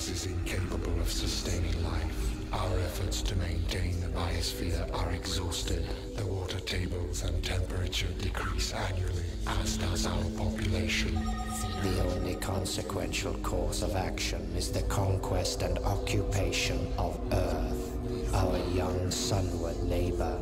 Mars is incapable of sustaining life. Our efforts to maintain the biosphere are exhausted. The water tables and temperature decrease annually, as does our population. The only consequential course of action is the conquest and occupation of Earth, our young sunward neighbor.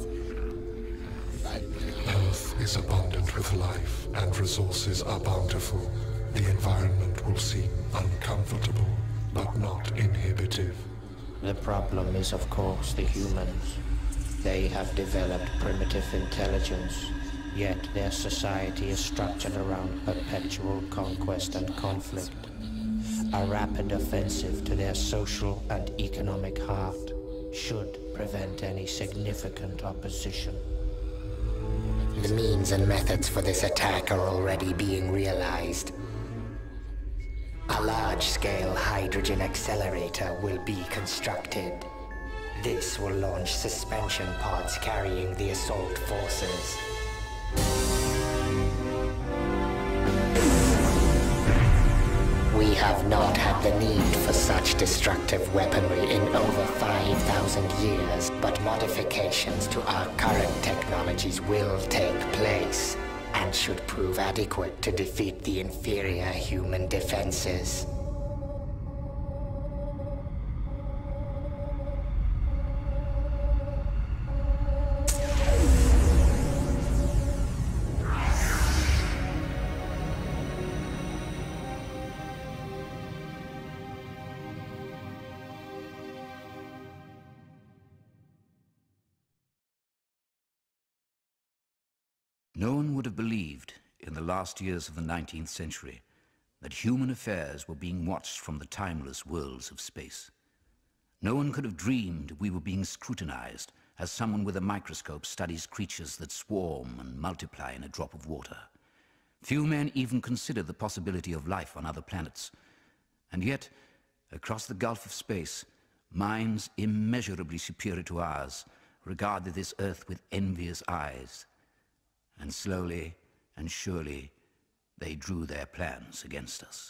Earth is abundant with life, and resources are bountiful. The environment will seem uncomfortable, but not inhibitive. The problem is, of course, the humans. They have developed primitive intelligence, yet their society is structured around perpetual conquest and conflict. A rapid offensive to their social and economic heart should prevent any significant opposition. The means and methods for this attack are already being realized. A large-scale hydrogen accelerator will be constructed. This will launch suspension pods carrying the assault forces. We have not had the need for such destructive weaponry in over 5,000 years, but modifications to our current technologies will take place, and should prove adequate to defeat the inferior human defenses. No one would have believed, in the last years of the 19th century, that human affairs were being watched from the timeless worlds of space. No one could have dreamed we were being scrutinized as someone with a microscope studies creatures that swarm and multiply in a drop of water. Few men even considered the possibility of life on other planets. And yet, across the gulf of space, minds immeasurably superior to ours regarded this Earth with envious eyes. And slowly and surely, they drew their plans against us.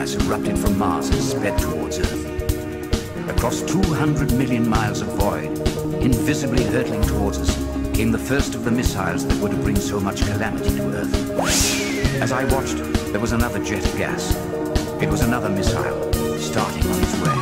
gas erupted from Mars and sped towards Earth. Across 200 million miles of void, invisibly hurtling towards us, came the first of the missiles that were to bring so much calamity to Earth. As I watched, there was another jet of gas. It was another missile, starting on its way.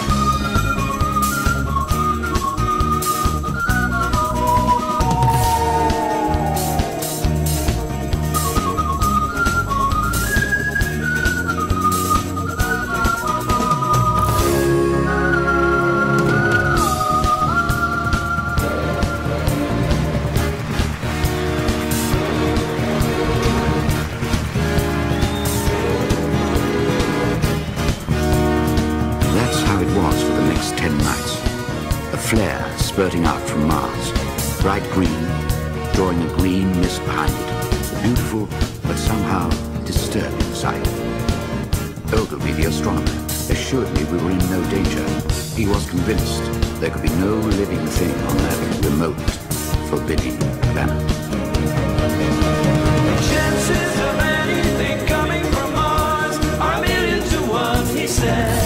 Spurting out from Mars, bright green, drawing a green mist behind it. A beautiful, but somehow disturbing sight. Ogilvy, the astronomer, assured me we were in no danger. He was convinced there could be no living thing on that remote, forbidding planet. The chances of anything coming from Mars are 1,000,000 to 1, he said.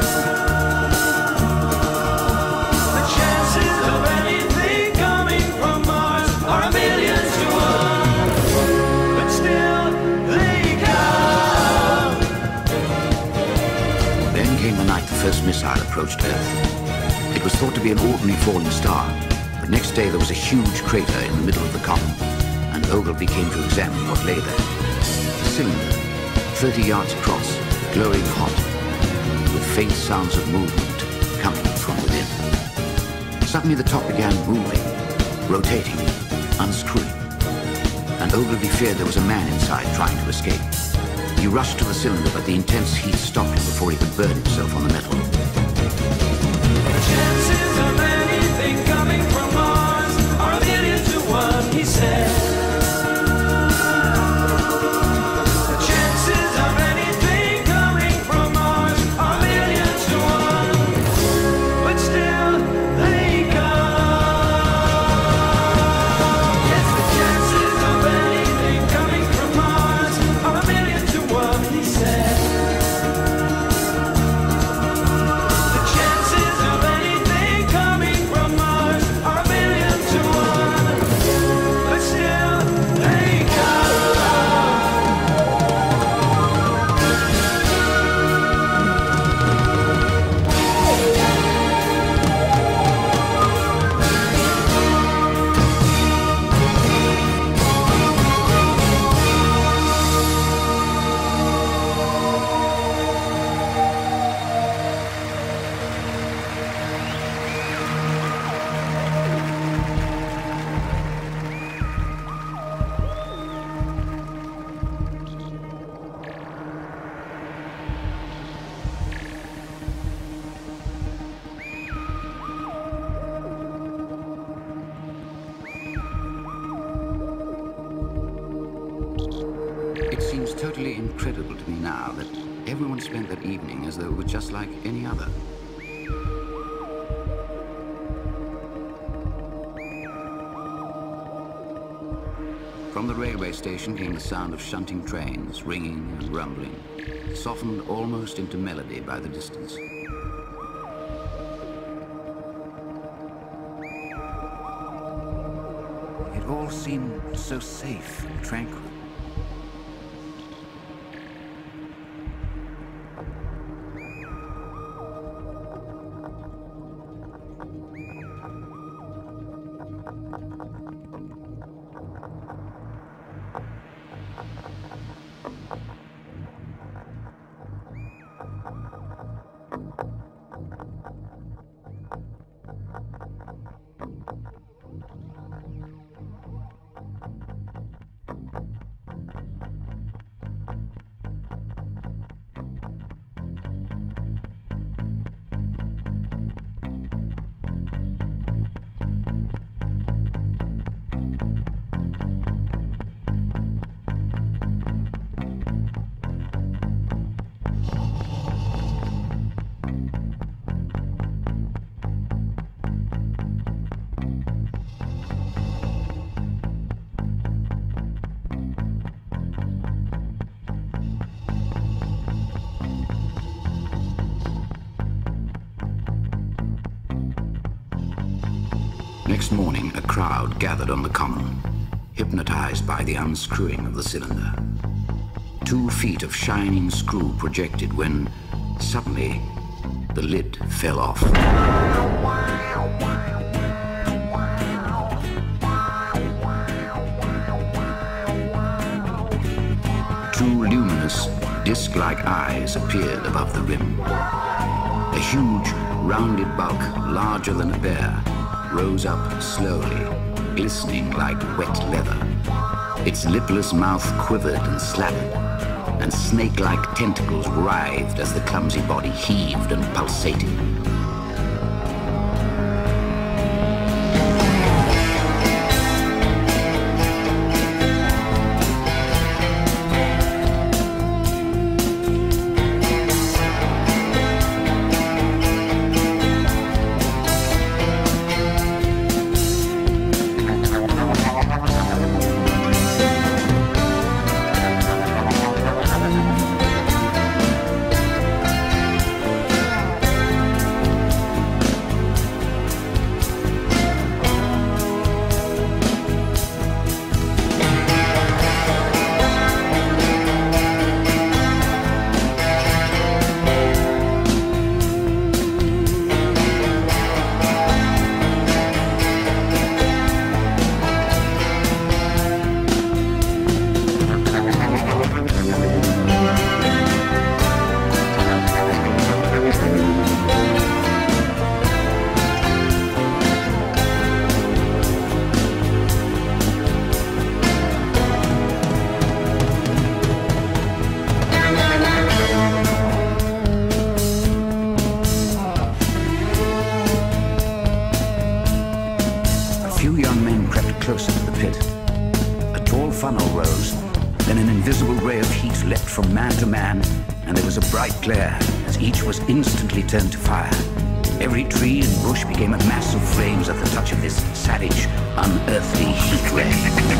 The first missile approached Earth. It was thought to be an ordinary falling star, but next day there was a huge crater in the middle of the column, and Ogilvy came to examine what lay there. A cylinder, 30 yards across, glowing hot, with faint sounds of movement coming from within. Suddenly the top began moving, rotating, unscrewing, and Ogilvy feared there was a man inside trying to escape. He rushed to the cylinder, but the intense heat stopped him before he could burn himself on the metal. The chances of anything coming from Mars are 1,000,000 to 1, he said. The chances of anything coming from Mars are 1,000,000 to 1, but still they come. Yes, the chances of anything coming from Mars are 1,000,000 to 1, he said. The chances of anything coming from Mars are 1,000,000 to 1, but still they come. It seems totally incredible to me now that everyone spent that evening as though it were just like any other. From the railway station came the sound of shunting trains, ringing and rumbling, softened almost into melody by the distance. It all seemed so safe and tranquil. next morning, a crowd gathered on the common, hypnotized by the unscrewing of the cylinder. 2 feet of shining screw projected when, suddenly, the lid fell off. 2 luminous, disc-like eyes appeared above the rim. A huge, rounded bulk, larger than a bear, rose up slowly, glistening like wet leather. Its lipless mouth quivered and slavered, and snake-like tentacles writhed as the clumsy body heaved and pulsated. Closer to the pit. A tall funnel rose, then an invisible ray of heat leapt from man to man, and there was a bright glare as each was instantly turned to fire. Every tree and bush became a mass of flames at the touch of this savage, unearthly heat ray.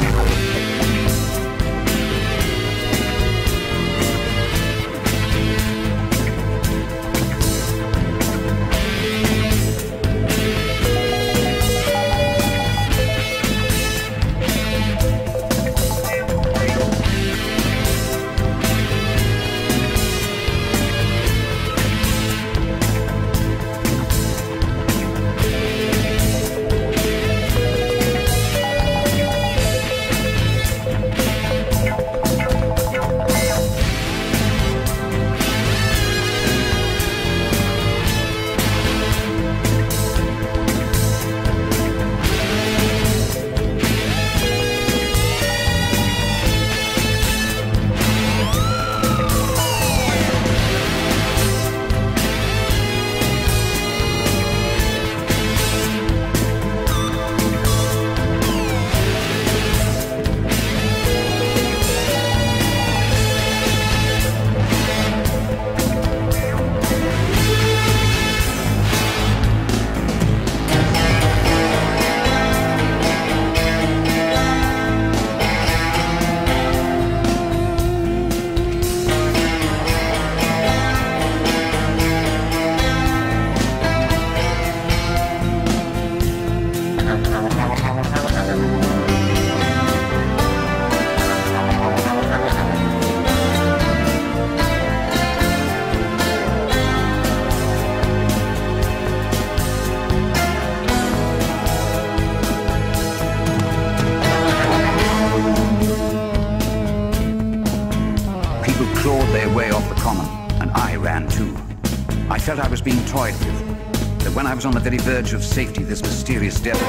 I felt I was being toyed with, that when I was on the very verge of safety, this mysterious devil...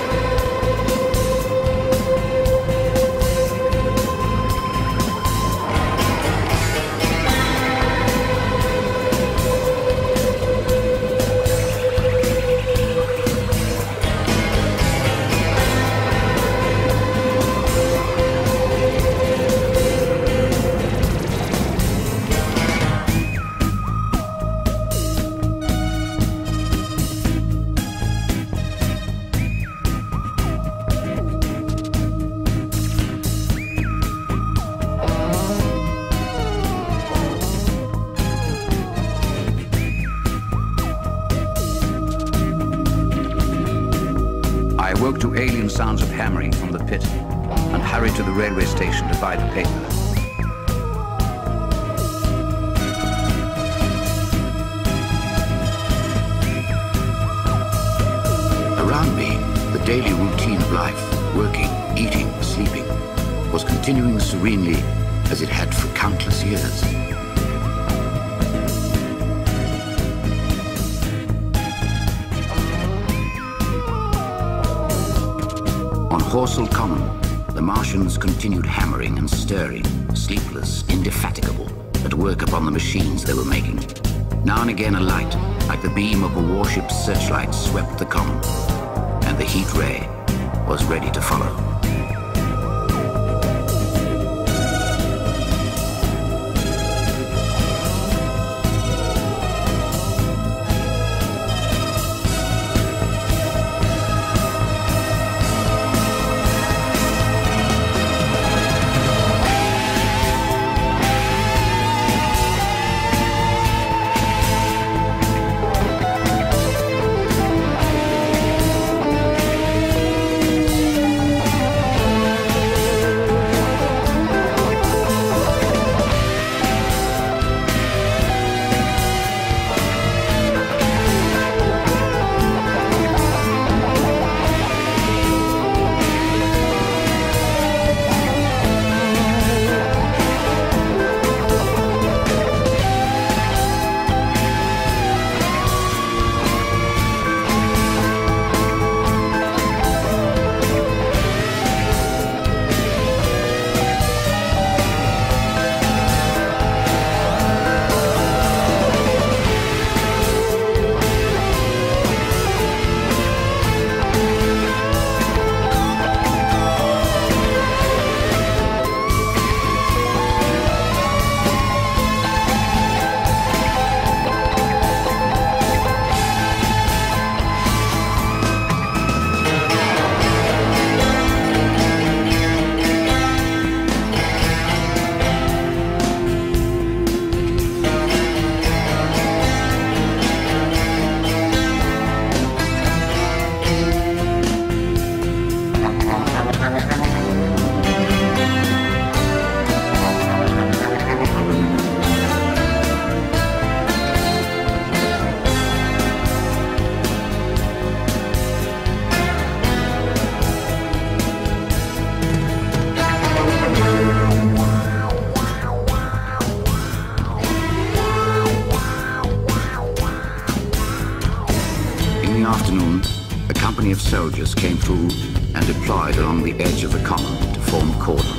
alien sounds of hammering from the pit and hurried to the railway station to buy the paper. Around me, the daily routine of life, working, eating, sleeping, was continuing serenely as it had for countless years. On Horsell Common, the Martians continued hammering and stirring, sleepless, indefatigable, at work upon the machines they were making. Now and again a light, like the beam of a warship's searchlight, swept the common, and the heat ray was ready to follow. Of soldiers came through and deployed along the edge of the common to form a cordon.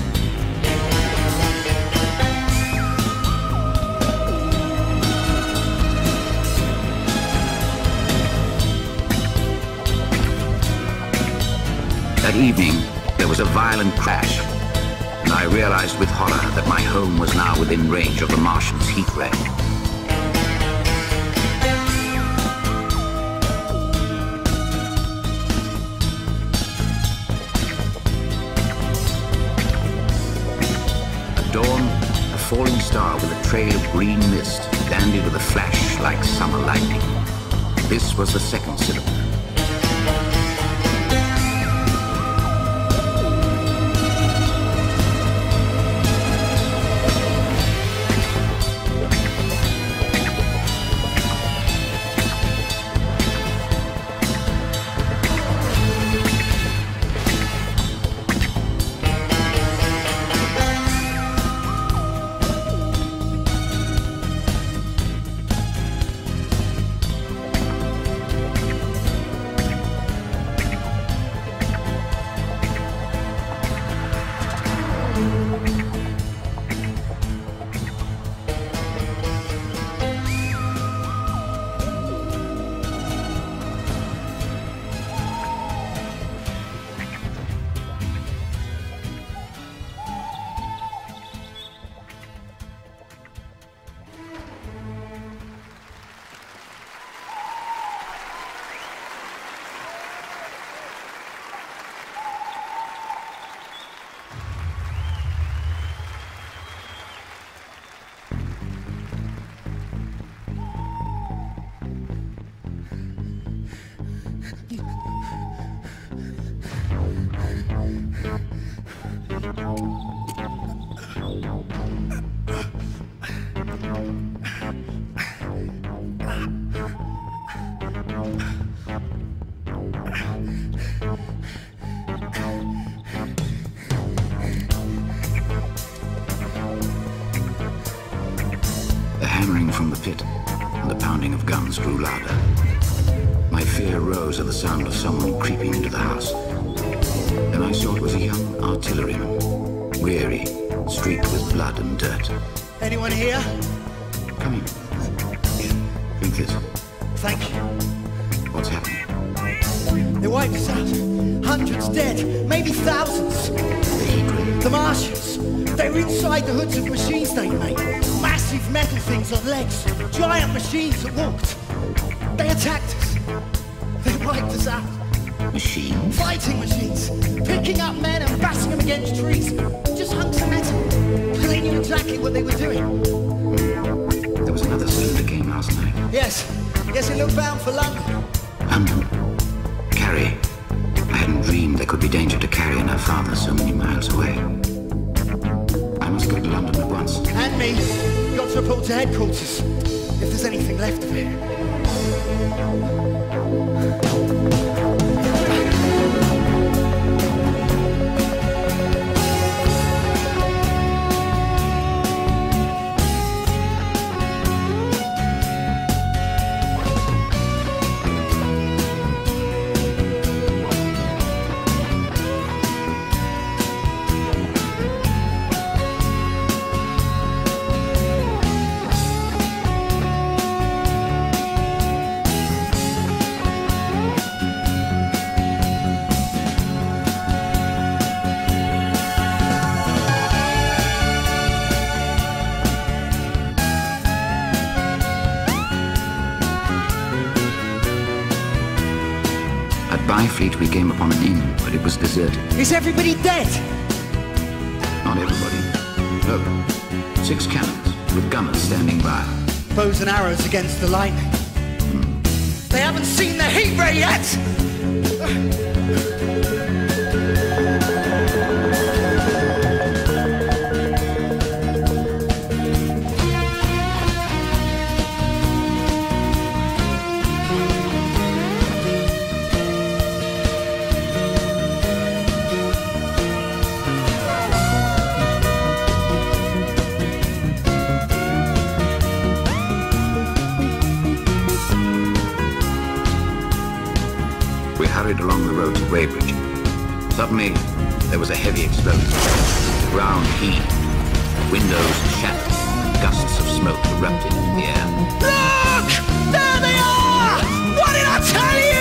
That evening, there was a violent crash, and I realized with horror that my home was now within range of the Martian's heat ray. Falling star with a trail of green mist, dandied with a flash like summer lightning. This was the second cylinder. The hammering from the pit and the pounding of guns grew louder. My fear rose at the sound of someone creeping into the house. Then I saw it was a young artilleryman, weary, streaked with blood and dirt. Anyone here? Come in. Drink this. Thank you. What's happening? They wiped us out. Hundreds dead, maybe thousands. The heat ray. The Martians. They were inside the hoods of machines they made. Massive metal things on legs. Giant machines that walked. They attacked us. They wiped us out. Machines? Fighting machines. Picking up men and bashing them against trees. Just hunks of metal. They knew exactly what they were doing. There was another cylinder came last night. Yes. Yes, it looked bound for London. London? Carrie. I hadn't dreamed there could be danger to Carrie and her father so many miles away. I must go to London at once. And me. Got to report to headquarters. If there's anything left of it. Byfleet we came upon an inn, but it was deserted. Is everybody dead? Not everybody. Look, 6 cannons with gunners standing by. Bows and arrows against the lightning. They haven't seen the heat ray yet! Along the road to Weybridge. Suddenly, there was a heavy explosion. The ground heaved, windows shattered, gusts of smoke erupted into the air. Look! There they are! What did I tell you?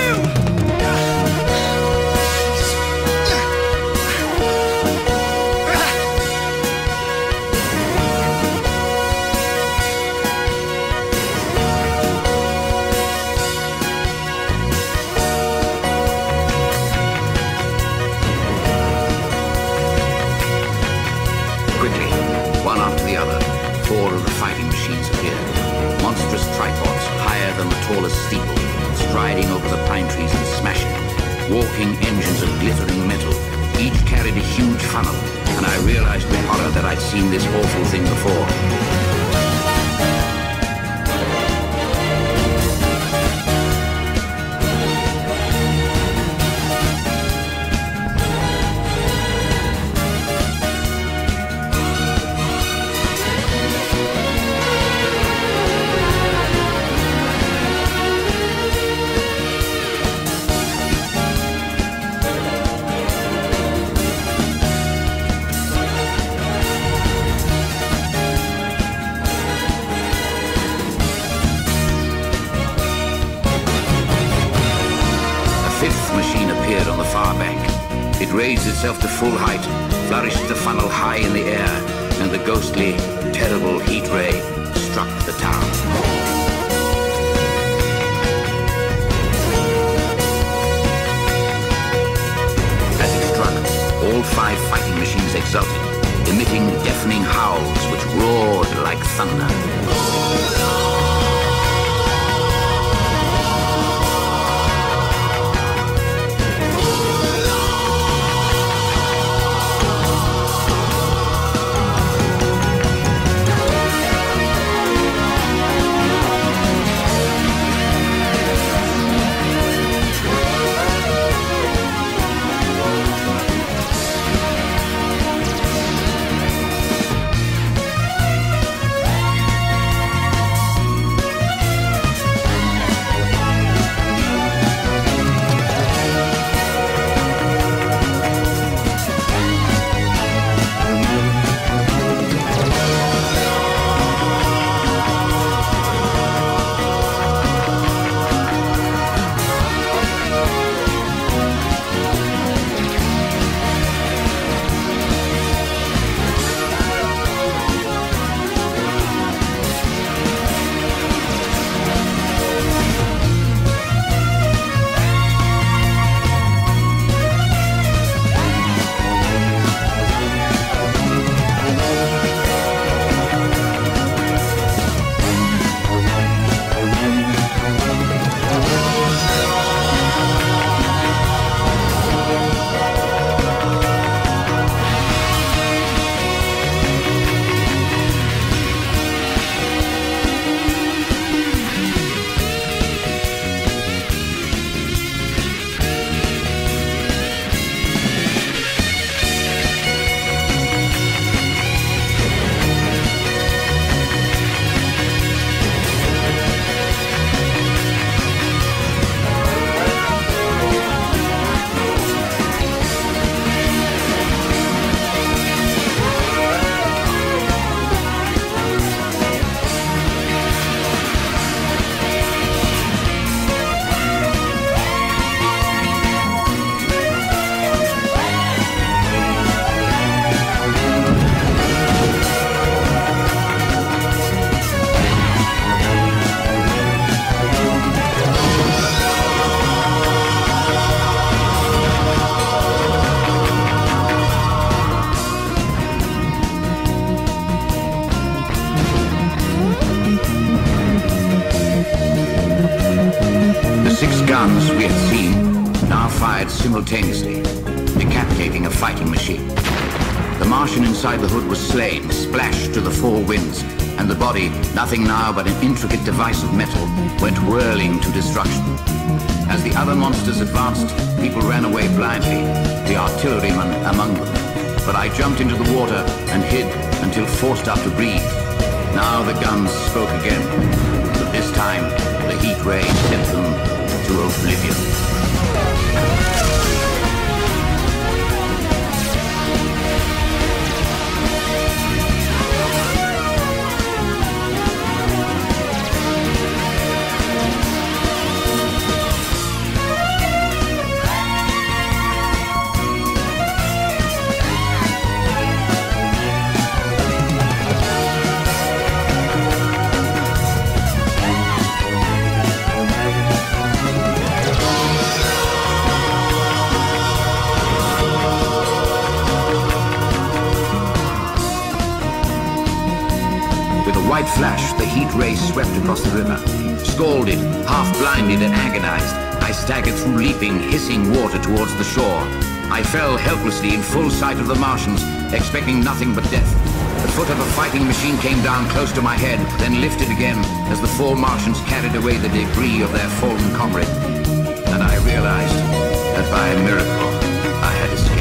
Tallest steeple, striding over the pine trees and smashing them. Walking engines of glittering metal. Each carried a huge funnel, and I realized with horror that I'd seen this awful thing before. It raised itself to full height, flourished the funnel high in the air, and the ghostly, terrible heat ray struck the town. As it struck, all 5 fighting machines exulted, emitting deafening howls which roared like thunder. fired simultaneously, decapitating a fighting machine. The Martian inside the hood was slain, splashed to the four winds, and the body, nothing now but an intricate device of metal, went whirling to destruction. As the other monsters advanced, people ran away blindly, the artillerymen among them. But I jumped into the water and hid until forced up to breathe. Now the guns spoke again, but this time the heat ray sent them to oblivion. White flash, the heat ray swept across the river. Scalded, half-blinded and agonized, I staggered through leaping, hissing water towards the shore. I fell helplessly in full sight of the Martians, expecting nothing but death. The foot of a fighting machine came down close to my head, then lifted again as the four Martians carried away the debris of their fallen comrade. And I realized that by a miracle, I had escaped.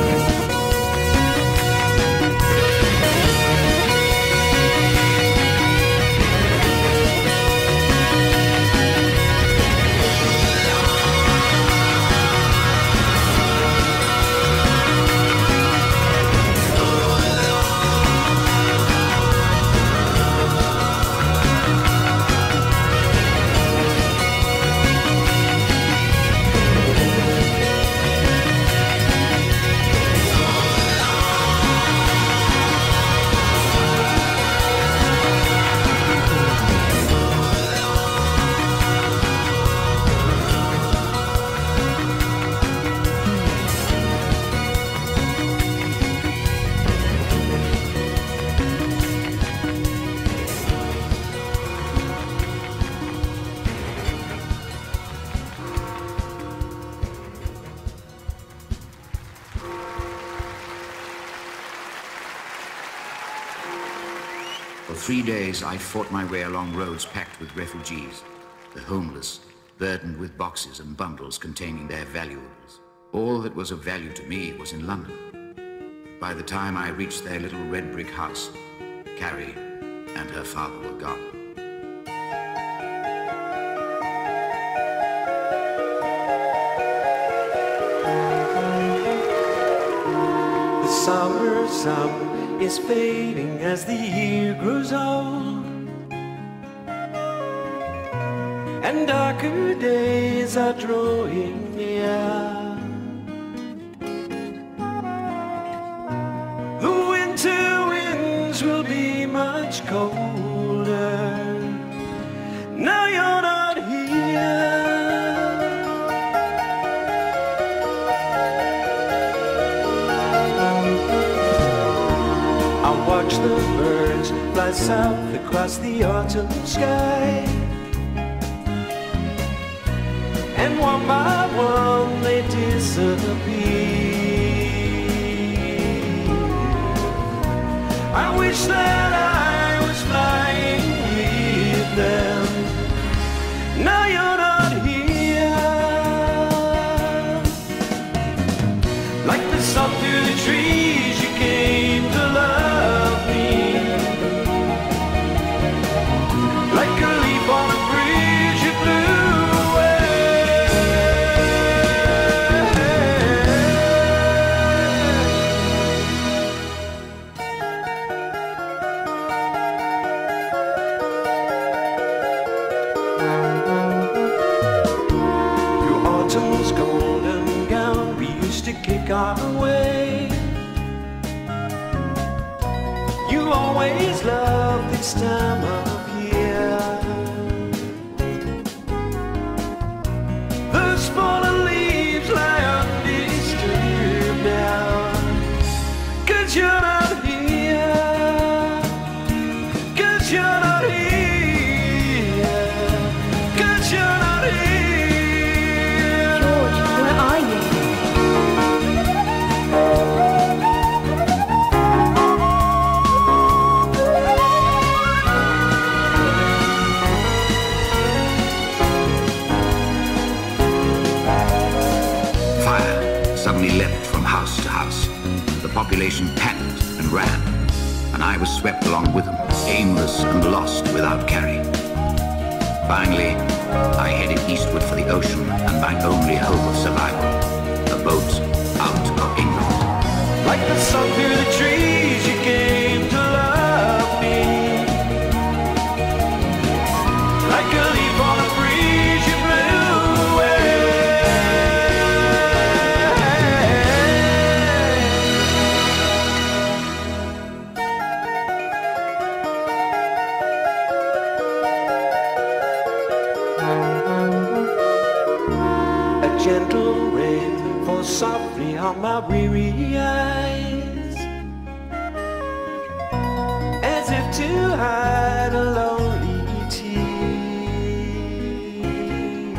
For 3 days, I fought my way along roads packed with refugees, the homeless, burdened with boxes and bundles containing their valuables. All that was of value to me was in London. By the time I reached their little red brick house, Carrie and her father were gone. The summer sun is fading as the year grows old, and darker days are drawing near. The winter winds will be much colder. Now you're not here. Watch the birds fly south across the autumn sky, and one by one they disappear. I wish that I was flying with them. Now you're not here. Like the sun through the trees, you came to love me. Like a leaf on a breeze, you blew away. Your autumn's golden gown, we used to kick our way. You always love this time of year. Those fallen leaves lie undisturbed now, 'cause you're not here. 'Cause you're not here. 'Cause you're not here. George, where are you? from house to house. The population panicked and ran, and I was swept along with them, aimless and lost without carry. Finally, I headed eastward for the ocean and my only hope of survival, a boat out of England. Like the sun through the trees, you came to love me. Like a leaf on a breeze, you blew away. A gentle rain falls softly on my weary eyes, as if to hide a lonely tear.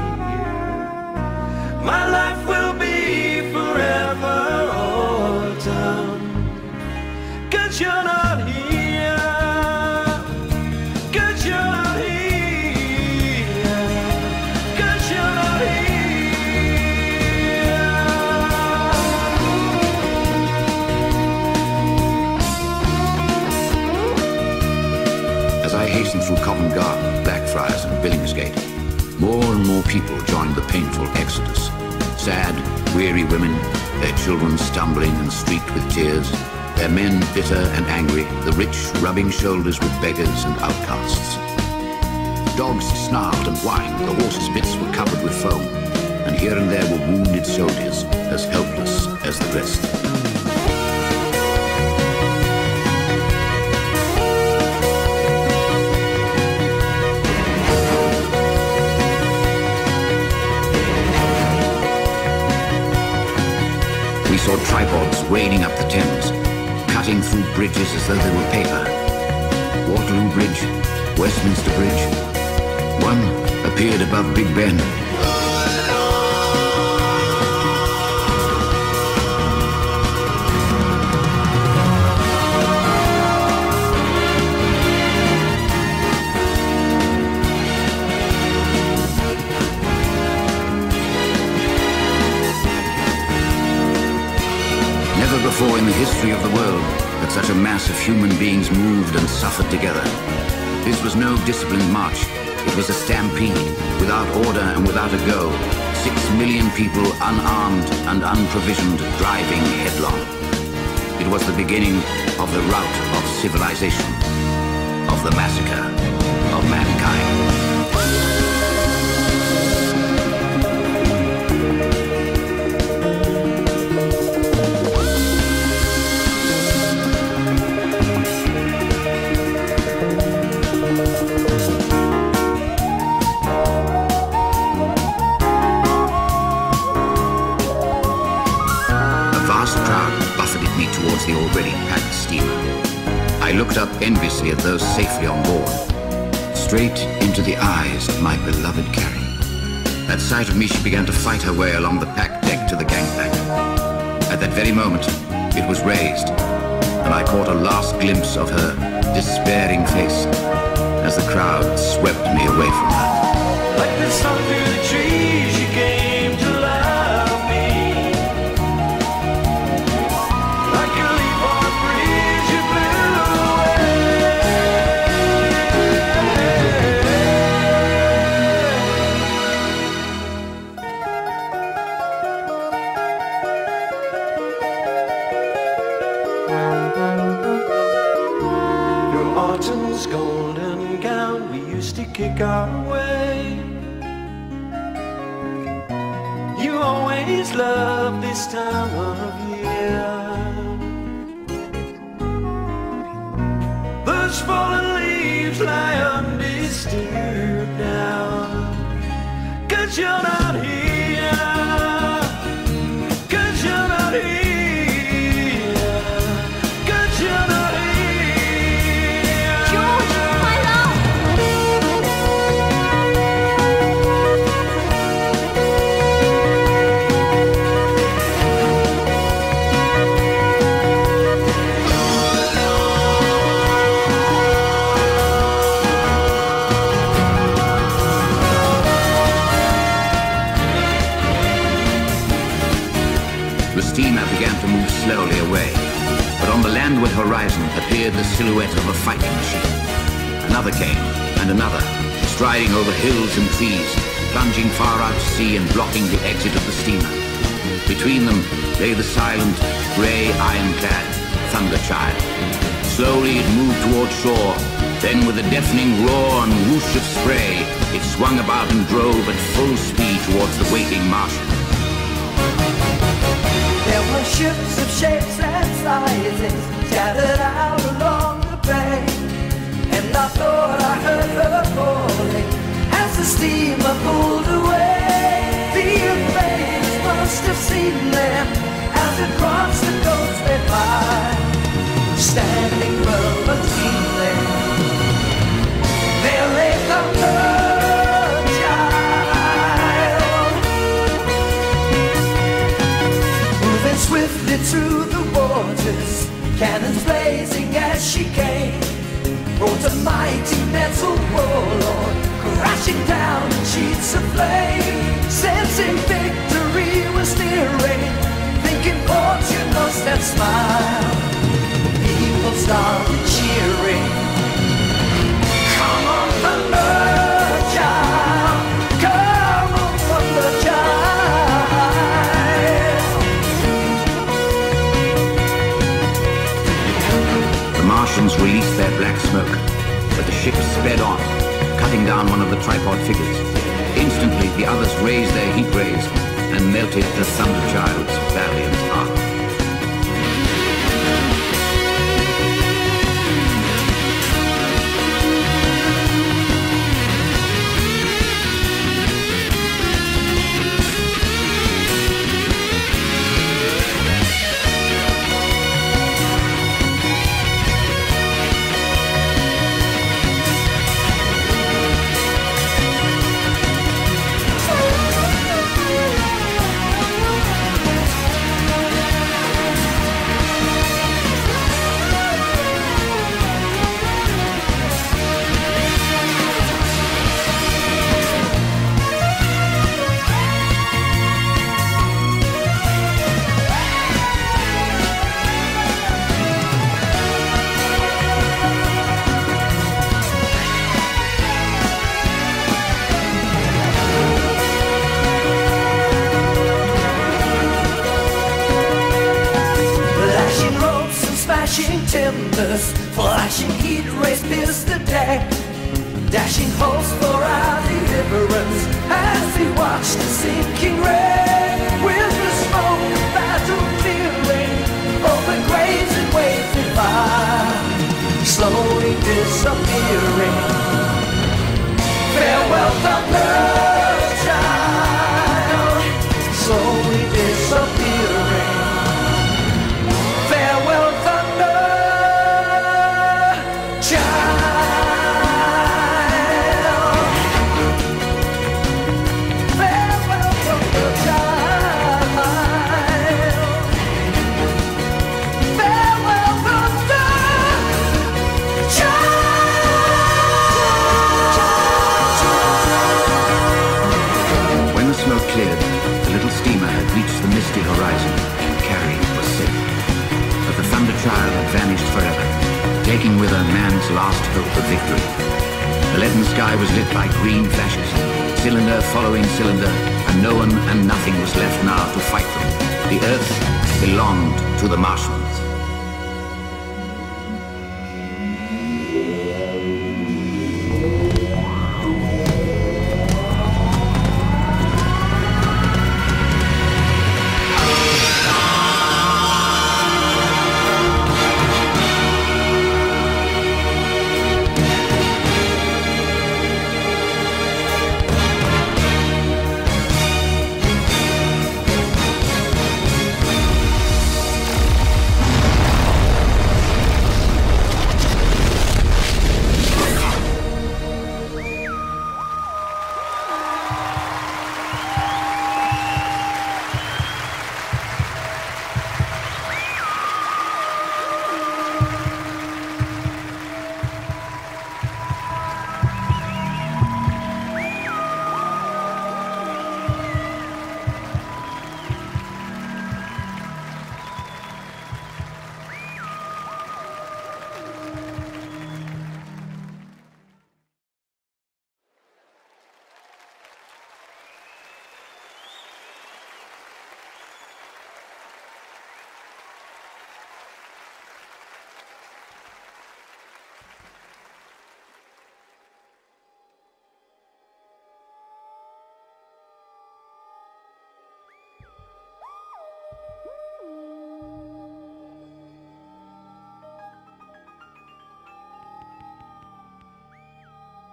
My life will be forever autumn, 'cause you're not here, 'cause you're not here, 'cause you're not here. As I hastened through Covent Garden, Blackfriars and Billingsgate, more and more people joined the painful exodus. Sad, weary women, their children stumbling and streaked with tears, their men bitter and angry, the rich rubbing shoulders with beggars and outcasts. Dogs snarled and whined, the horses' bits were covered with foam, and here and there were wounded soldiers, as helpless as the rest. We saw tripods wading up the Thames, cutting through bridges as though they were paper. Waterloo Bridge, Westminster Bridge. One appeared above Big Ben. Never before in the history of the world had such a mass of human beings moved and suffered together. This was no disciplined march. It was a stampede, without order and without a go. 6 million people unarmed and unprovisioned, driving headlong. It was the beginning of the rout of civilization, of the massacre of mankind. Towards the already packed steamer. I looked up enviously at those safely on board, straight into the eyes of my beloved Carrie. At sight of me, she began to fight her way along the packed deck to the gangplank. At that very moment, it was raised, and I caught a last glimpse of her despairing face as the crowd swept me away from her. Like the sun through the trees, you came to love me. Like a leaf on a breeze, you blew away. Your autumn's golden gown, we used to kick our way. You always love this time of year. Those fallen leaves lie undisturbed now, 'cause you're not here, 'cause you're not here, 'cause you're not here. George, my love! began to move slowly away. But on the landward horizon appeared the silhouette of a fighting machine. Another came, and another, striding over hills and trees, plunging far out to sea and blocking the exit of the steamer. Between them lay the silent, grey, ironclad Thunder Child. Slowly it moved toward shore. Then with a deafening roar and whoosh of spray, it swung about and drove at full speed towards the waiting Martians. There were ships of shapes and sizes scattered out along the bay, and I thought I heard her calling as the steamer pulled away. The invaders must have seen them as it crossed the coast they by, standing well between them. There lay Thunder Child, moving swiftly through the waters, cannons blazing as she came, brought a mighty metal warlord crashing down in sheets of flame. Sensing victory was nearing, thinking fortune must have smiled, people started cheering. Come on, Thunder Child, come on, Thunder Child. The Martians released their black smoke, but the ship sped on, cutting down one of the tripod figures. Instantly, the others raised their heat rays and melted the Thunder Child's valiant heart. Timbers, flashing heat rays pierced the deck, dashing hopes for our deliverance as we watched the sinking wreck. With the smoke of battle clearing over graves and waves of fire, slowly disappearing. Farewell, Thunder Child, slowly disappearing. Farewell, Thunder horizon, Carrie was safe. But the Thunder Child had vanished forever, taking with her man's last hope of victory. The leaden sky was lit by green flashes, cylinder following cylinder, and no one and nothing was left now to fight them. The Earth belonged to the Martians.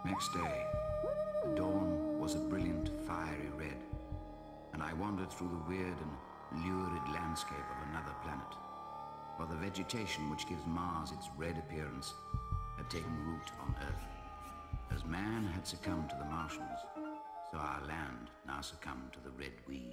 Next day, the dawn was a brilliant, fiery red, and I wandered through the weird and lurid landscape of another planet, for the vegetation which gives Mars its red appearance had taken root on Earth. As man had succumbed to the Martians, so our land now succumbed to the red weed.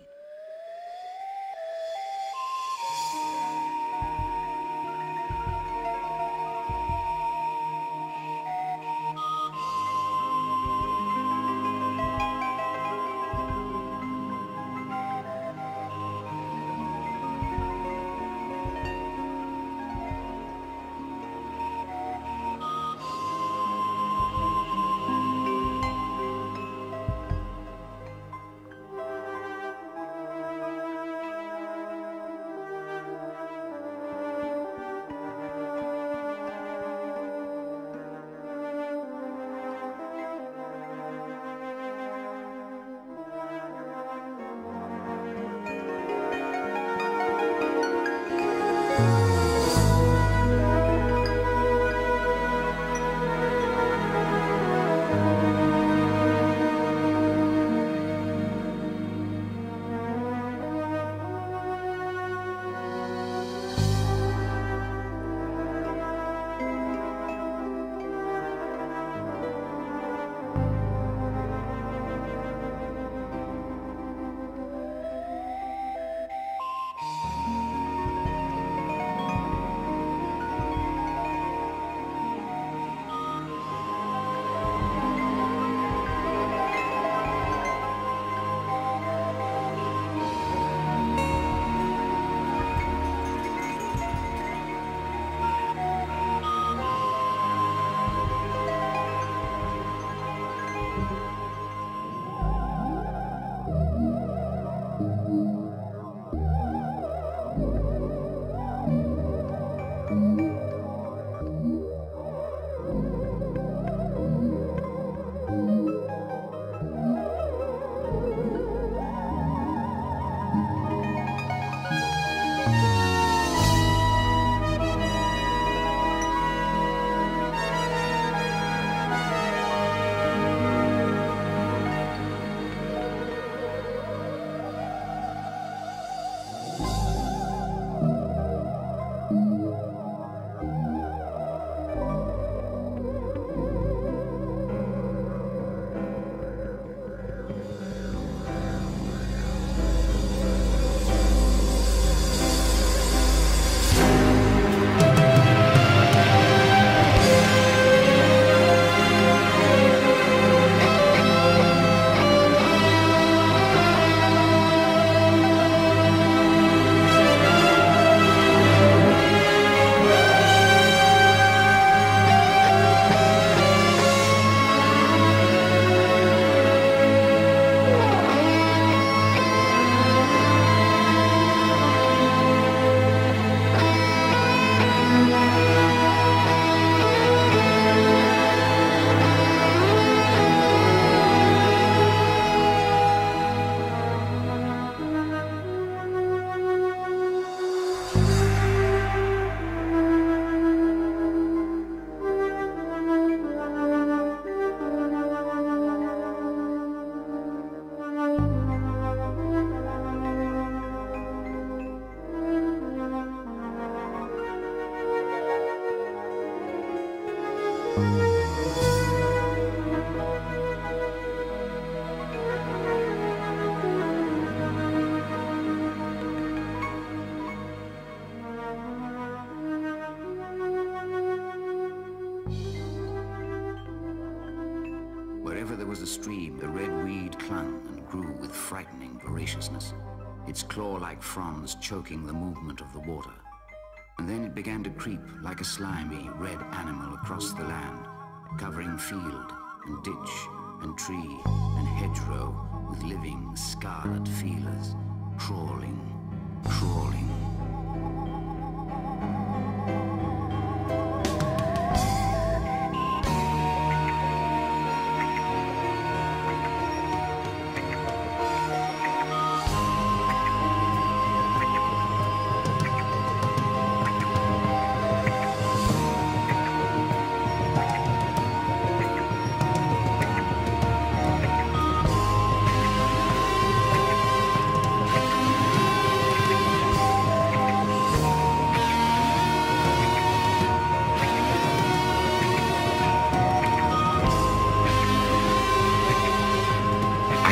Wherever there was a stream, the red weed clung and grew with frightening voraciousness, its claw-like fronds choking the movement of the water. And then it began to creep like a slimy red animal across the land, covering field and ditch and tree and hedgerow with living scarlet feelers, crawling, crawling.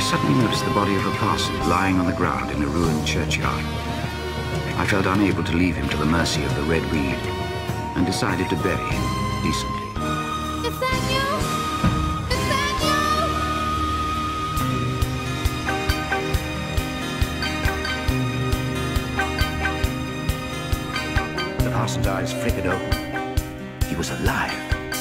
suddenly noticed the body of a parson lying on the ground in a ruined churchyard. I felt unable to leave him to the mercy of the red weed, and decided to bury him decently. Nathaniel! Nathaniel! The parson's eyes flickered open. He was alive.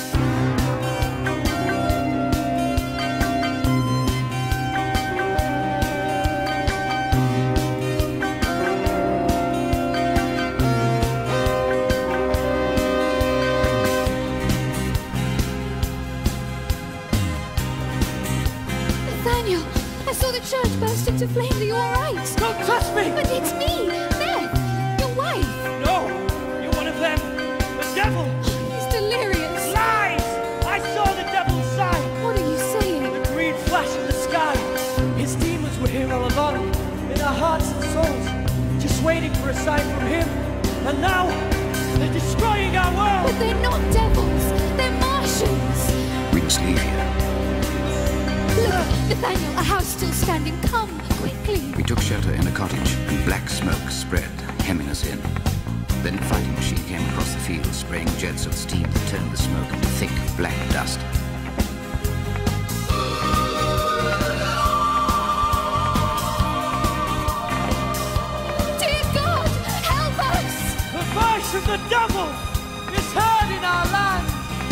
Nathaniel, I saw the church burst into flames. Are you all right? Don't touch me! But it's me, Beth, your wife. No! You're one of them! The devil! He's delirious. Lies! I saw the devil's sign! What are you saying? The green flash in the sky! His demons were here all along, in our hearts and souls, just waiting for a sign from him. And now, they're destroying our world! But they're not devils. They're Martians. We must leave here. Look, Nathaniel, a house still standing. Come, quickly. We took shelter in a cottage, and black smoke spread, hemming us in. Then a fighting machine came across the field, spraying jets of steam that turned the smoke into thick, black dust. Dear God, help us! The voice of the devil is heard in our land!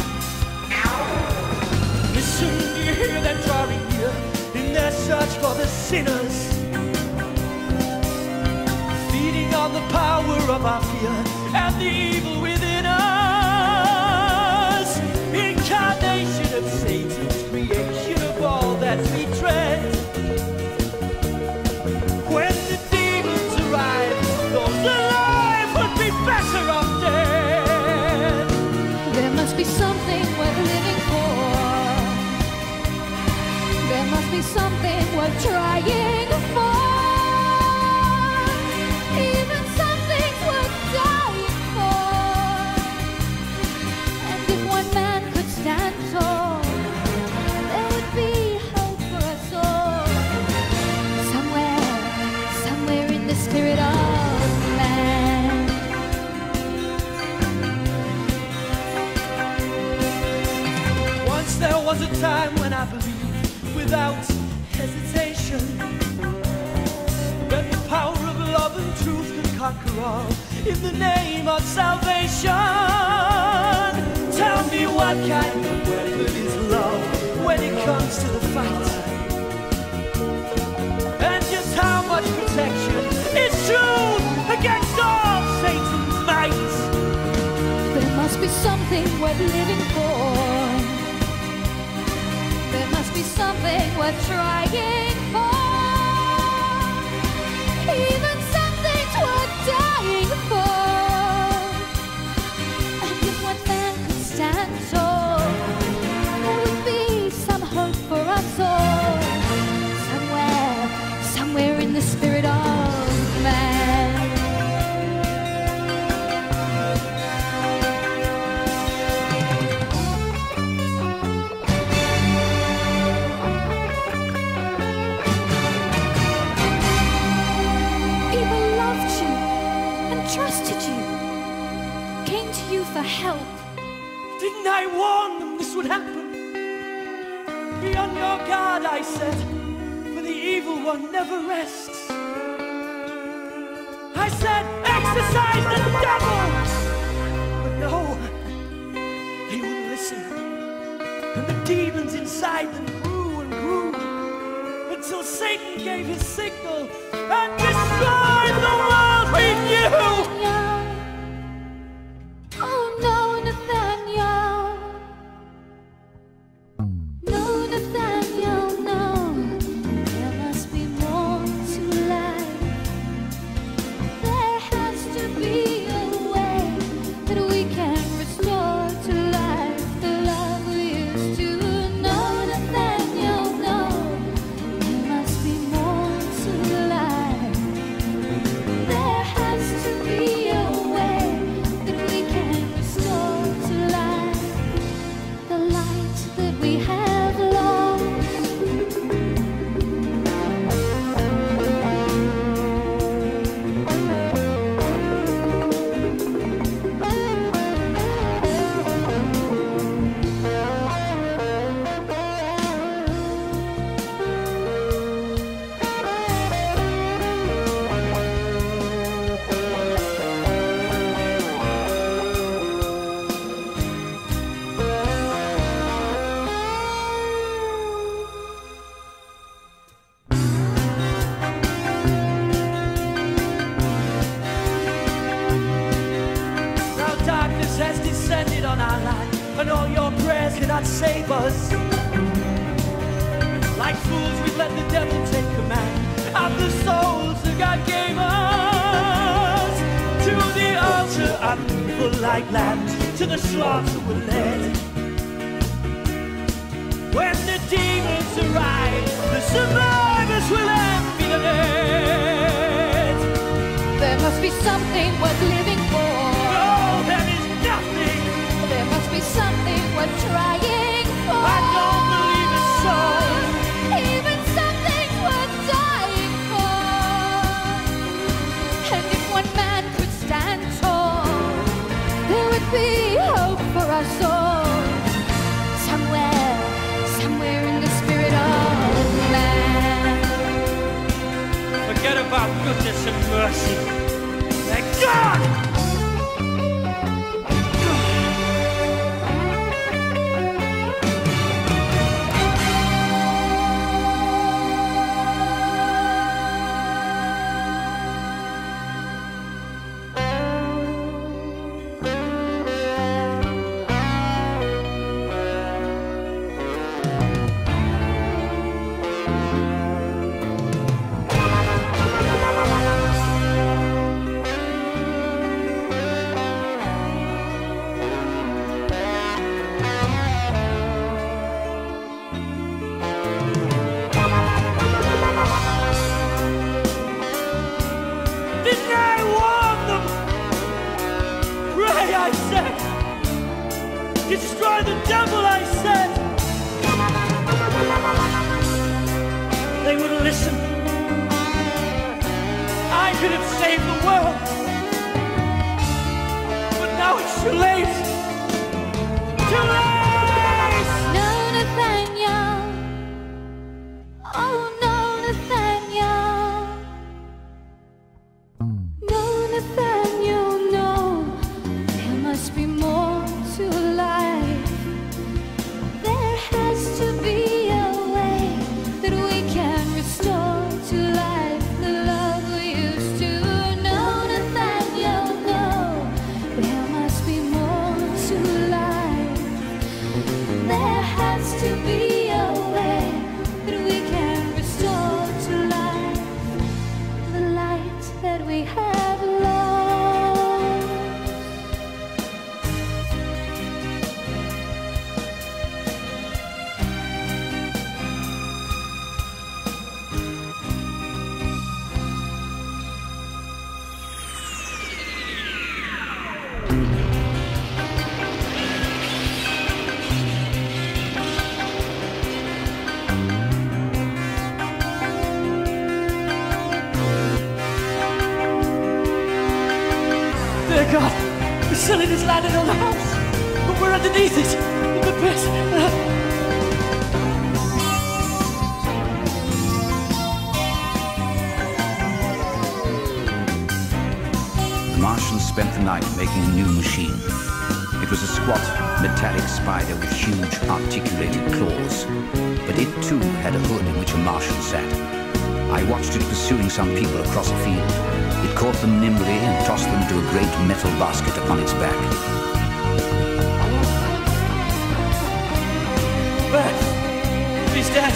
Listen, do you hear them drawing near in their search for the sinners? Feeding on the power of our fear and the evil within us. Incarnation of Satan's creation of all that we dread. When the demons arrive, those alive would be better off dead. There must be something worth living for. There must be something worth trying for. Even something's worth dying for. And if one man could stand tall, there would be hope for us all. Somewhere in the spirit of man. Once there was a time when I believed without hesitation that the power of love and truth could conquer all in the name of salvation. Tell me what kind of weapon is love when it comes to the fight? And just how much protection is true against all Satan's might? There must be something worth living for. There must be something worth trying for. Even something's worth dying for. And if one man could stand tall, there would be some hope for us all. Somewhere in the spirit of man. Trusted you, came to you for help. Didn't I warn them this would happen? Be on your guard, I said, for the evil one never rests. I said, exorcise the devil! But no, they wouldn't listen. And the demons inside them grew and grew until Satan gave his signal and destroyed the world we knew! Oh no, Nathaniel. No, Nathaniel, no. There must be more to life. There has to be a way that we can restore to life the love we used to. No, Nathaniel, no. There must be more to life. has descended on our land, and all your prayers cannot save us. Like fools, we've let the devil take command of the souls that God gave us. To the altar of evil like lambs, to the slaughter we're led. When the demons arise, the survivors will envy the dead. There must be something worth living for. No, there is nothing. There must be something worth trying for. I don't believe it's so. Even something worth dying for. And if one man could stand tall, there would be hope for us all. Somewhere in the spirit of man. Forget about goodness and mercy. Thank God! I said, destroy the devil, I said. They wouldn't listen. I could have saved the world, but now it's too late. Too late! No, Nathaniel. Oh, no, Nathaniel. No, Nathaniel, no. There must be more to life. There has to be a way that we can restore to life the love we used to. No, Nathaniel, no. There must be more to life. There has to be a way that we can restore to life the light that we have lost. Dear God, the ceiling has landed on the house, but we're underneath it, in the pit. The Martians spent the night making a new machine. It was a squat, metallic spider with huge, articulated claws. But it too had a hood in which a Martian sat. I watched it pursuing some people across a field. It caught them nimbly and tossed them to a great metal basket upon its back. Beth, he's dead.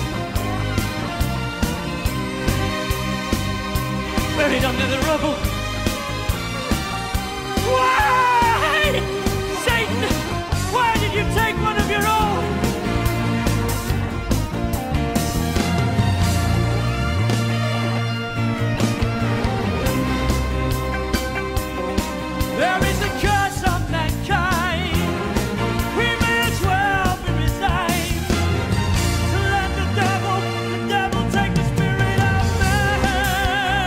Buried under the rubble. Why? Satan, why did you take one of your own? There is a curse on mankind. We may as well be resigned to let the devil take the spirit of man.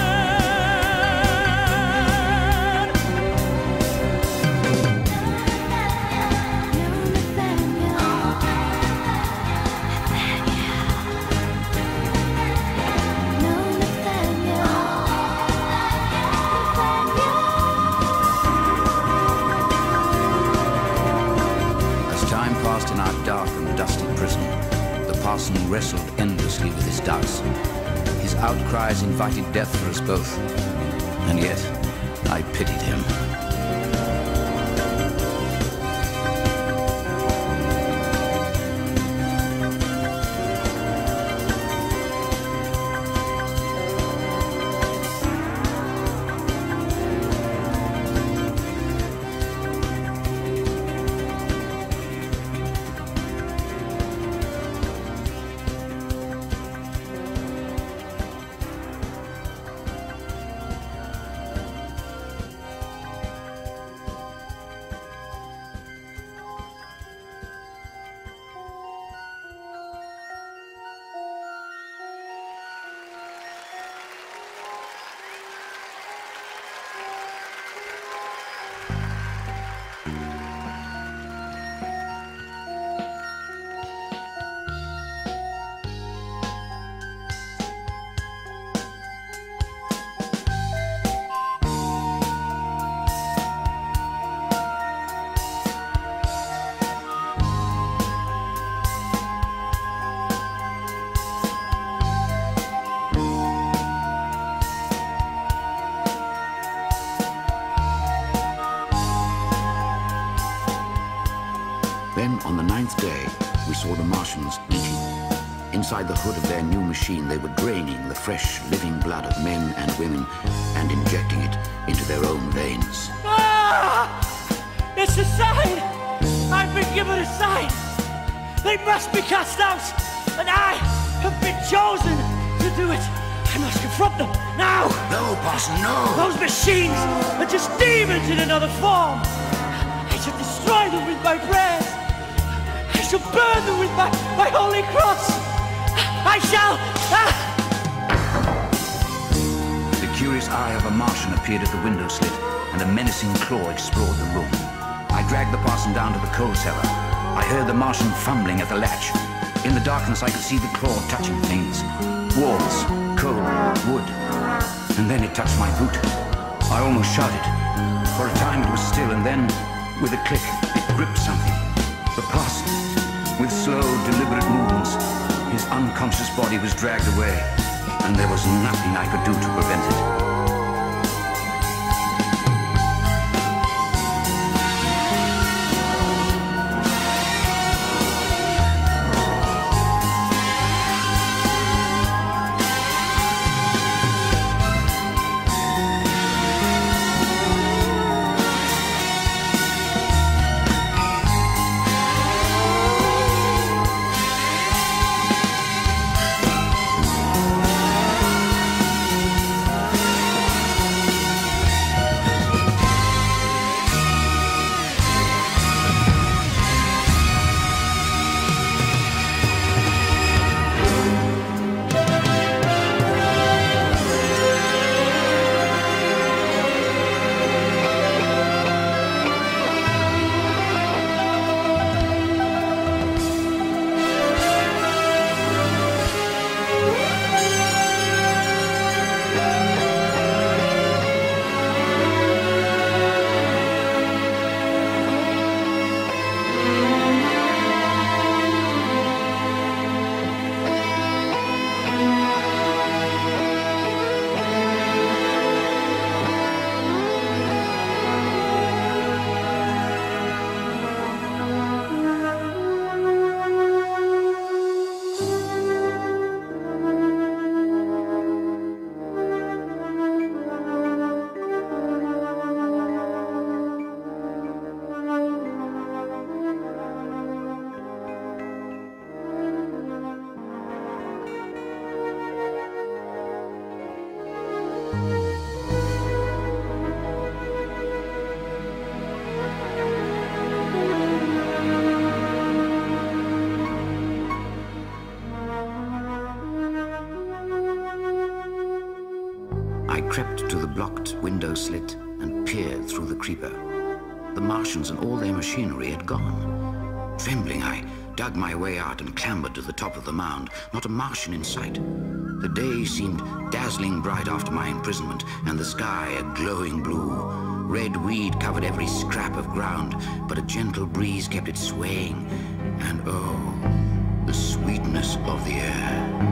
In our dark and dusty prison, the parson wrestled endlessly with his doubts. His outcries invited death for us both, and yet I pitied him. 14th day, we saw the Martians eating. Inside the hood of their new machine, they were draining the fresh, living blood of men and women and injecting it into their own veins. Ah! It's a sign! I've been given a sign! They must be cast out! And I have been chosen to do it! I must confront them, now! No, Parson, no! Those machines are just demons in another form! I shall destroy them with my prayers! I shall burn them with my holy cross! I shall... The curious eye of a Martian appeared at the window slit, and a menacing claw explored the room. I dragged the parson down to the coal cellar. I heard the Martian fumbling at the latch. In the darkness, I could see the claw touching things. Walls, coal, wood. And then it touched my boot. I almost shouted. For a time it was still, and then, with a click, it gripped something. The parson, with slow, deliberate movements, his unconscious body was dragged away, and there was nothing I could do to prevent it. I crept to the blocked window slit and peered through the creeper. The Martians and all their machinery had gone. Trembling, I dug my way out and clambered to the top of the mound. Not a Martian in sight. The day seemed dazzling bright after my imprisonment, and the sky a glowing blue. Red weed covered every scrap of ground, but a gentle breeze kept it swaying. And oh, the sweetness of the air.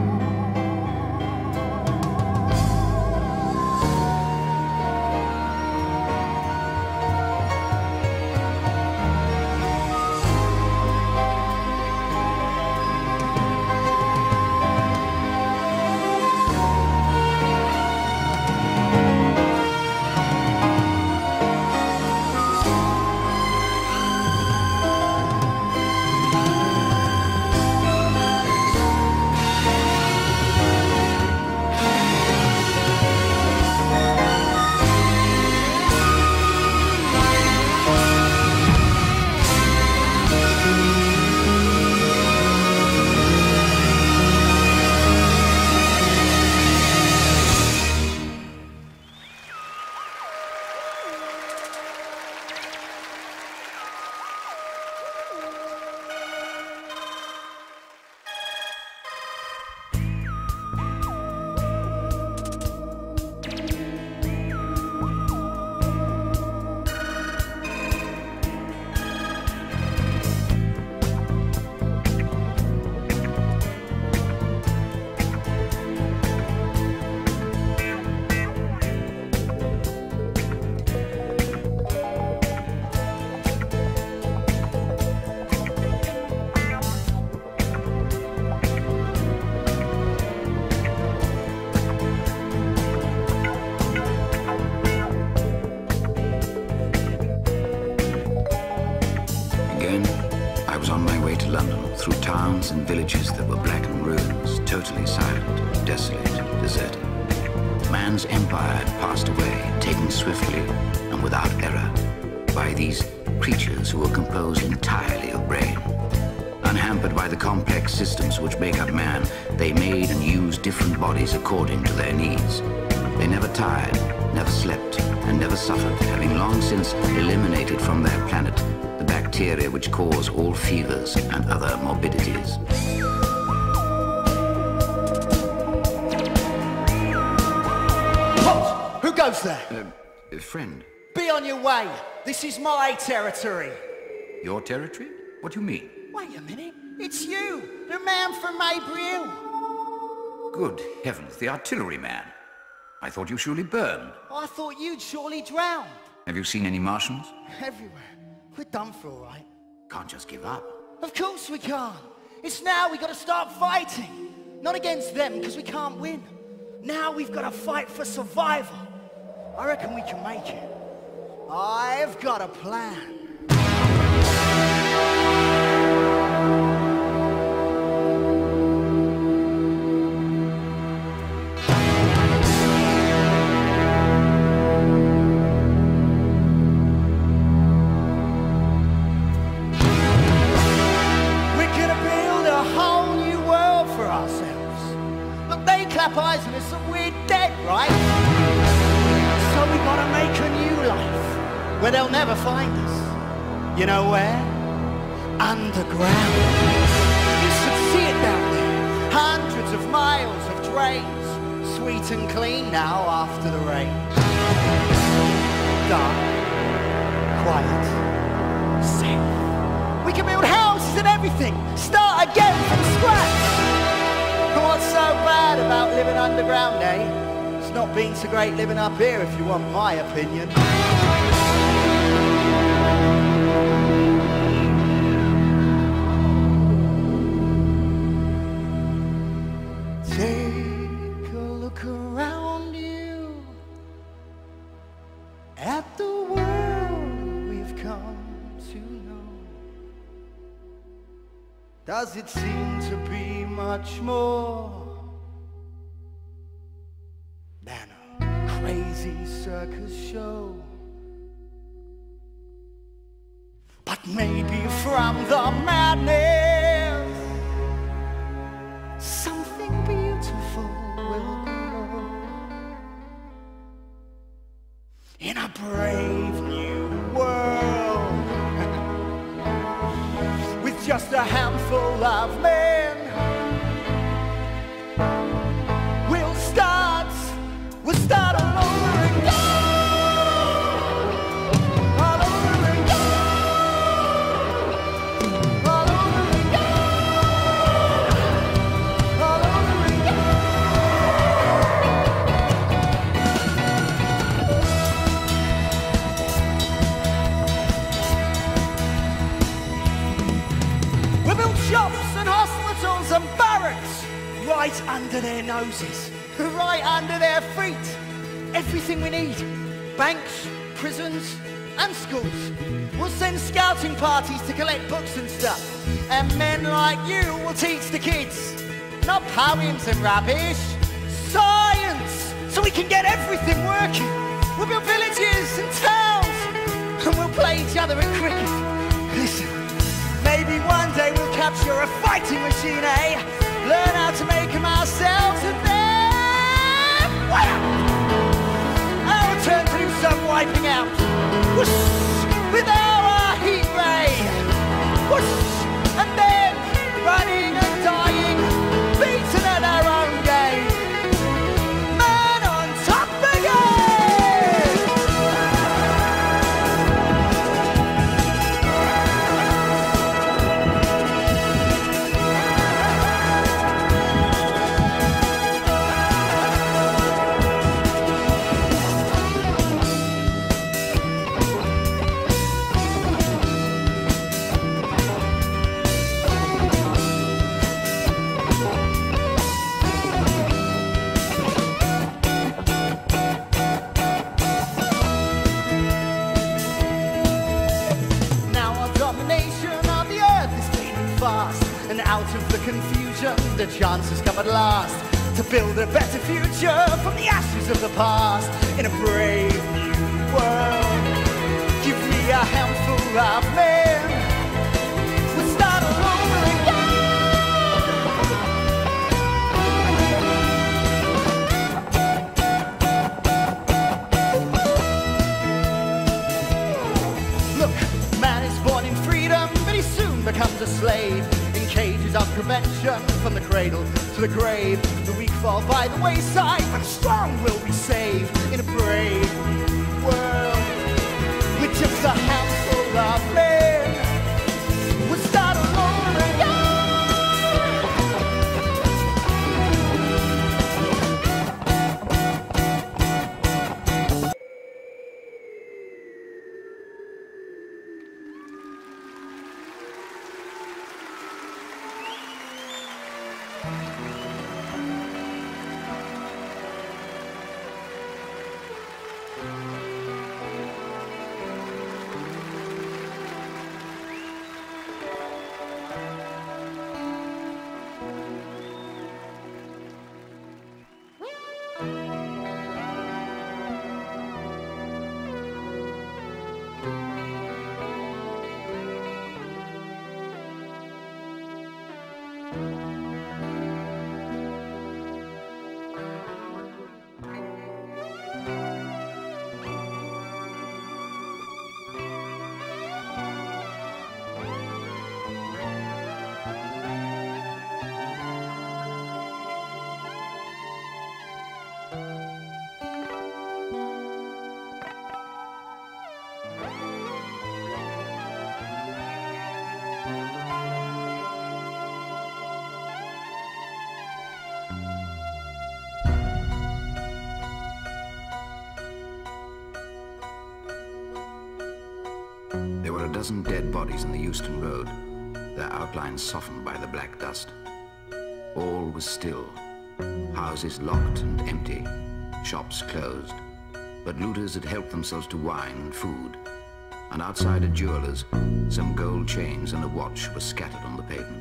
London, through towns and villages that were blackened ruins, totally silent, desolate, deserted. Man's empire had passed away, taken swiftly and without error by these creatures who were composed entirely of brain. Unhampered by the complex systems which make up man, they made and used different bodies according to their needs. They never tired, never slept, and never suffered, having long since eliminated from their planet the bacteria which cause all fevers and other morbidities. Halt! Who goes there? Friend, Be on your way. This is my territory. your territory? What do you mean? Wait a minute. It's you, the man from Maybury Hill. Good heavens, the artilleryman. I thought you surely burned. I thought you'd surely drown. Have you seen any Martians? Everywhere. We're done for, all right? Can't just give up. Of course we can't. It's now we got to start fighting. Not against them, because we can't win. Now we've got to fight for survival. I reckon we can make it. I've got a plan. Eyes on us and we're dead, right? So we gotta make a new life where they'll never find us. You know where? Underground. You should see it down there. Hundreds of miles of drains, sweet and clean now after the rain. Dark, quiet, safe. We can build houses and everything. Start again from scratch. What's so bad about living underground, eh? It's not been so great living up here, if you want my opinion. Take a look around you at the world we've come to know. Does it seem to be much more than a crazy circus show? But maybe from the madness something beautiful will grow in a brave new world with just a handful of men. We'll start all over again. All over again. All over again. All over again. We built shops and hospitals and barracks right under their noses. Right under their feet. Everything we need. Banks, prisons, and schools. We'll send scouting parties to collect books and stuff. And men like you will teach the kids. Not poems and rubbish. Science! So we can get everything working. We'll build villages and towns. And we'll play each other at cricket. Listen, maybe one day we'll capture a fighting machine, eh? Learn how to make them ourselves and then our turn to do some wiping out. Whoosh, with our heat ray. Whoosh, and then running and dying, beaten at our own game. Man on top again. out of the confusion, the chance has come at last to build a better future from the ashes of the past in a brave new world. Give me a handful of men, we'll start all over again. Look, man is born in freedom, but he soon becomes a slave in cages of prevention from the cradle to the grave. The weak fall by the wayside, but the strong will be saved in a brave new world. With just a handful of men, we'll start all over again. There were a dozen dead bodies in the Euston Road, their outlines softened by the black dust. All was still. Houses locked and empty, shops closed. But looters had helped themselves to wine and food. And outside a jeweller's, some gold chains and a watch were scattered on the pavement.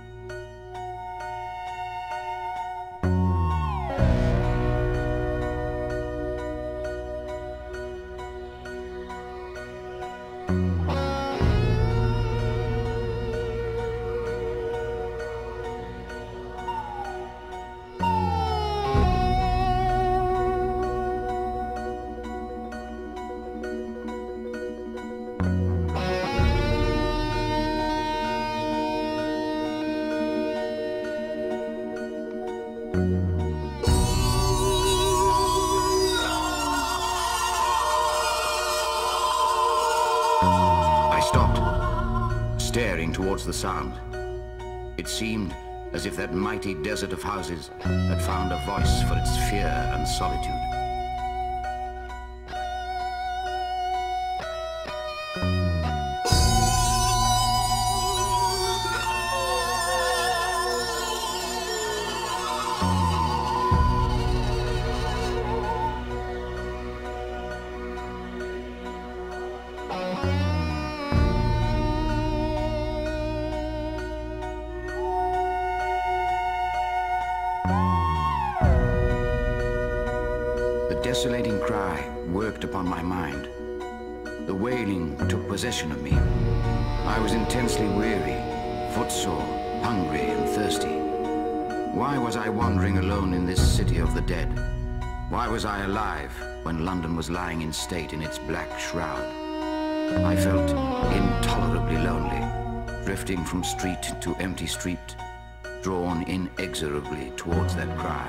Staring towards the sound. It seemed as if that mighty desert of houses had found a voice for its fear and solitude. Desolating cry worked upon my mind. The wailing took possession of me. I was intensely weary, footsore, hungry and thirsty. Why was I wandering alone in this city of the dead? Why was I alive when London was lying in state in its black shroud? I felt intolerably lonely, drifting from street to empty street, drawn inexorably towards that cry.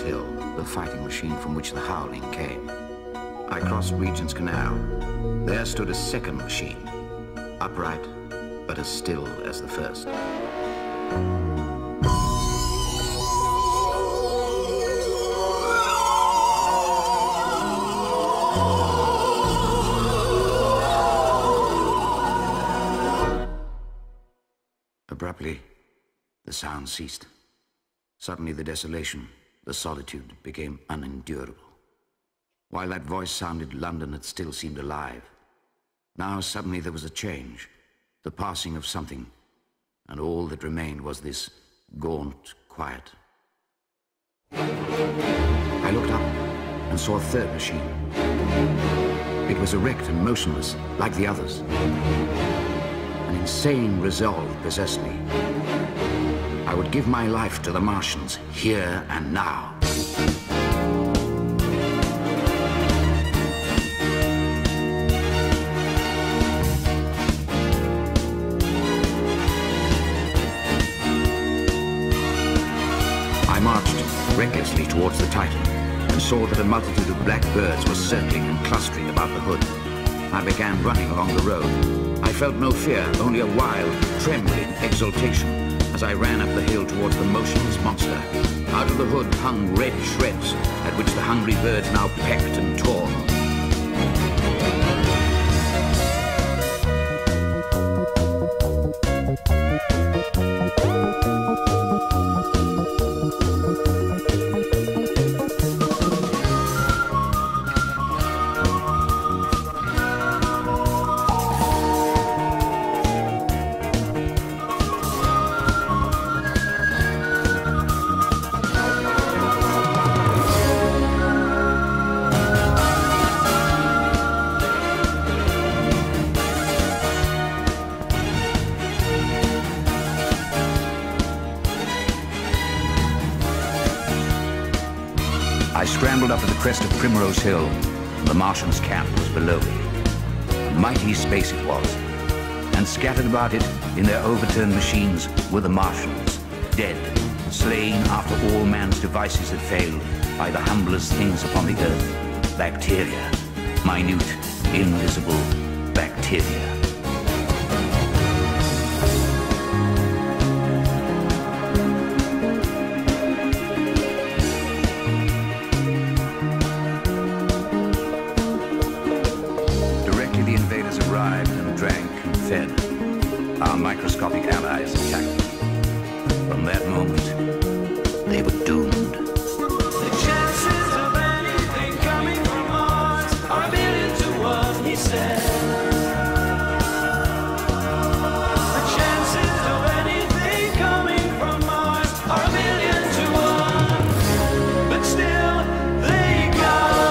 Hill, the fighting machine from which the howling came. I crossed Regent's Canal. There stood a second machine, upright, but as still as the first. Abruptly, the sound ceased. Suddenly the desolation, the solitude became unendurable. While that voice sounded, London had still seemed alive. Now suddenly there was a change, the passing of something, and all that remained was this gaunt quiet. I looked up and saw a third machine. It was erect and motionless, like the others. An insane resolve possessed me. I would give my life to the Martians, here and now. I marched recklessly towards the Titan and saw that a multitude of black birds were circling and clustering about the hood. I began running along the road. I felt no fear, only a wild, trembling exultation as I ran up the hill towards the motionless monster. Out of the hood hung red shreds at which the hungry birds now pecked and tore. I scrambled up to the crest of Primrose Hill. The Martians' camp was below me. A mighty space it was. And scattered about it, in their overturned machines, were the Martians, dead, slain after all man's devices had failed by the humblest things upon the earth. Bacteria. Minute, invisible bacteria. Arrived and drank and fed. Our microscopic allies attacked. From that moment, they were doomed. The chances of anything coming from Mars are 1,000,000 to 1, he said. The chances of anything coming from Mars are 1,000,000 to 1, but still they come.